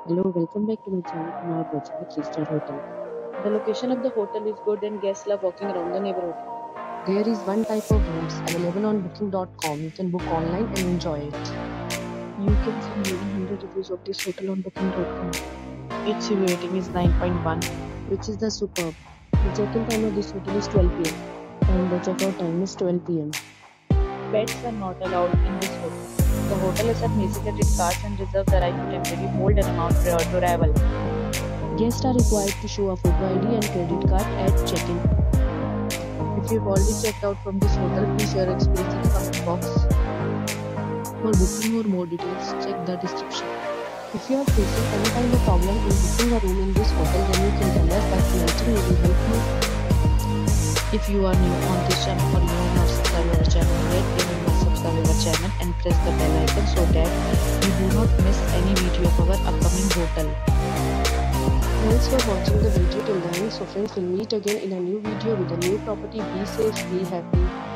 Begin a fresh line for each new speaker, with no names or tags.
Hello, welcome back to my channel. Now we're watching a 3-star hotel.
The location of the hotel is good and guests love walking around the neighborhood.
There is one type of rooms available on booking.com. You can book online and enjoy it.
You can see more than 100 reviews of this hotel on booking.com. Its review rating is 9.1.
Which is the superb. The check-in time of this hotel is 12 pm and the check-out time is 12 pm.
Pets are not allowed in this hotel. The hotel accepts major credit cards and reserves the right to temporarily hold an amount prior to arrival.
Guests are required to show a photo ID and credit card at check-in.
If you've already checked out from this hotel, please share your experience in the comment box.
For booking or more details, check the description. If you are facing any kind of problem in booking a room in this hotel, then you can tell us by commenting. We will help you.
If you are new on this channel or you have not subscribed our channel yet, then you must subscribe our channel and press the bell icon so that you do not miss any video of our upcoming hotel.
Thanks for watching the video till the end. So friends, will meet again in a new video with a new property. Be safe, be happy.